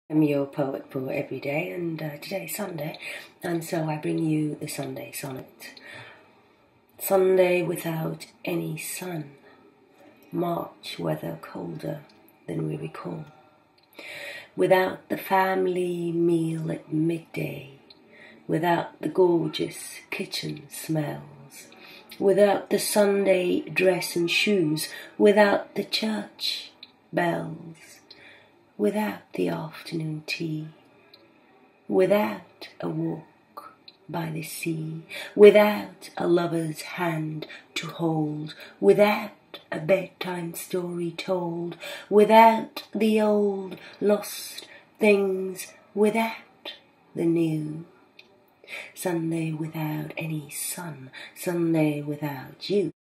I'm your poet for every day, and today's Sunday, and so I bring you the Sunday sonnet. Sunday without any sun, March weather colder than we recall. Without the family meal at midday, without the gorgeous kitchen smells, without the Sunday dress and shoes, without the church bells, without the afternoon tea, without a walk by the sea, without a lover's hand to hold, without a bedtime story told, without the old lost things, without the new. Sunday without any sun, Sunday without you.